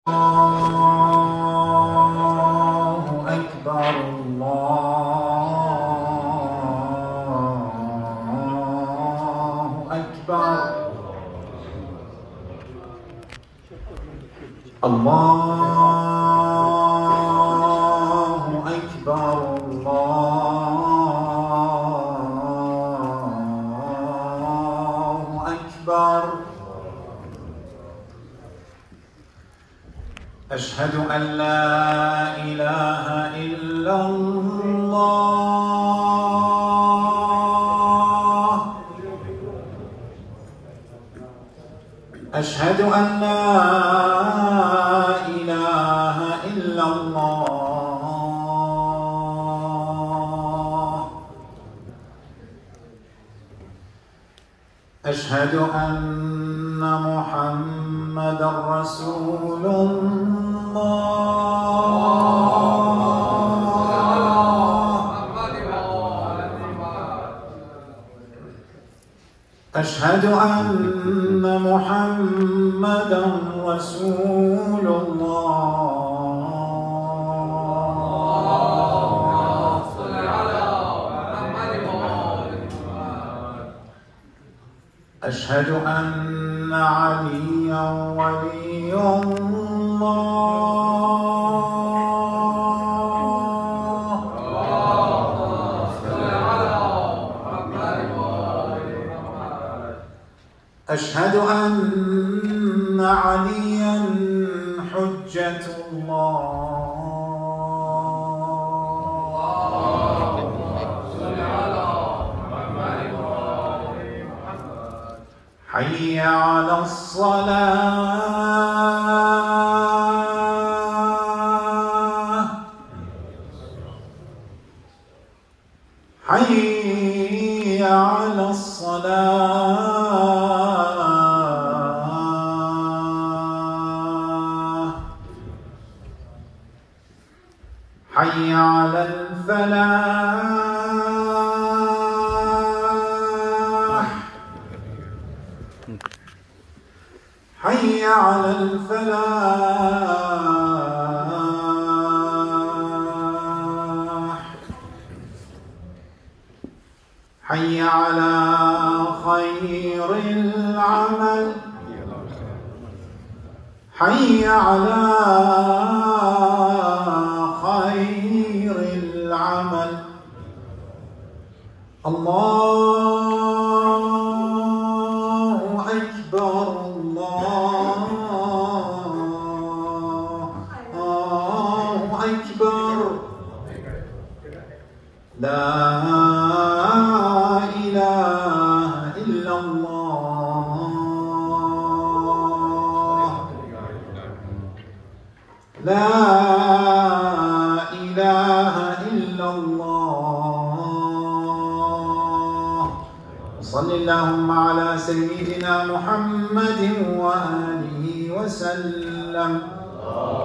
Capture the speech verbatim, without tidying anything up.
الله أكبر الله أكبر الله أكبر الله أكبر. أشهد أن لا إله إلا الله. أشهد أن لا إله إلا الله. أشهد أن محمدًا رسول الله. أشهد أن محمدًا رسول الله. أشهد أن عليًّا ولي الله. أشهد أن عليًّا حجة الله. حي على الصلاة. حي على الصلاة. حي على الفلاح. حي على الفلاح. حي على خير العمل. حي على خير العمل. الله أكبر الله أكبر. لا إله إلا الله. لا إله إلا الله. صل اللهم على سيدنا محمد وآله وسلم.